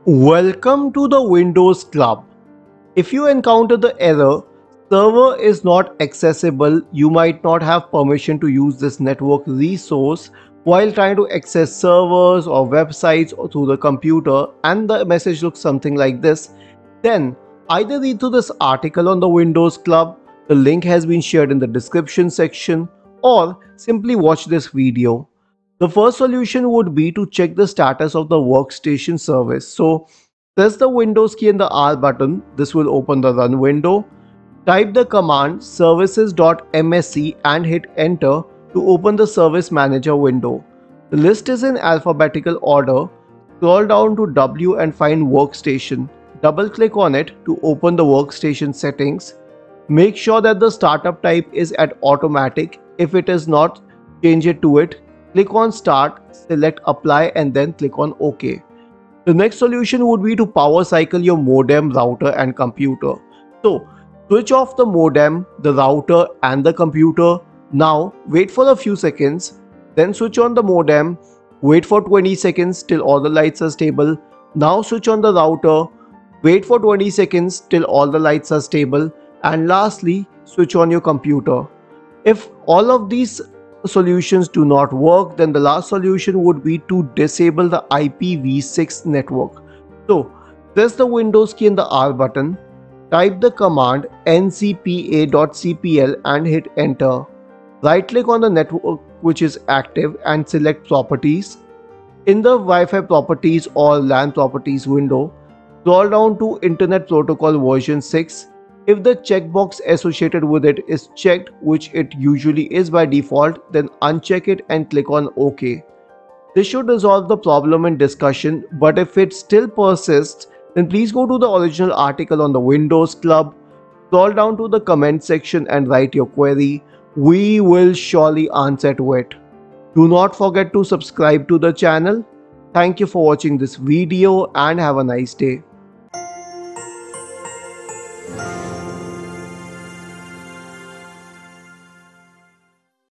Welcome to the Windows Club. If you encounter the error, server is not accessible, you might not have permission to use this network resource while trying to access servers or websites or through the computer, and the message looks something like this, then either read through this article on the Windows Club, the link has been shared in the description section, or simply watch this video. The first solution would be to check the status of the workstation service. So press the Windows key and the R button. This will open the run window. Type the command services.msc and hit enter to open the service manager window. The list is in alphabetical order. Scroll down to W and find workstation. Double click on it to open the workstation settings. Make sure that the startup type is at automatic. If it is not, change it to it. Click on start, select apply and then click on OK. The next solution would be to power cycle your modem, router and computer. So switch off the modem, the router and the computer. Now wait for a few seconds, then switch on the modem, wait for 20 seconds till all the lights are stable. Now switch on the router, wait for 20 seconds till all the lights are stable, and lastly switch on your computer. If all of these solutions do not work, then the last solution would be to disable the IPv6 network. So press the Windows key and the R button, type the command ncpa.cpl and hit enter. Right click on the network which is active and select properties. In the Wi-Fi properties or LAN properties window, scroll down to Internet Protocol version 6. If the checkbox associated with it is checked, which it usually is by default, then uncheck it and click on OK. This should resolve the problem in discussion, but if it still persists, then please go to the original article on the Windows Club, scroll down to the comment section and write your query. We will surely answer to it. Do not forget to subscribe to the channel. Thank you for watching this video and have a nice day.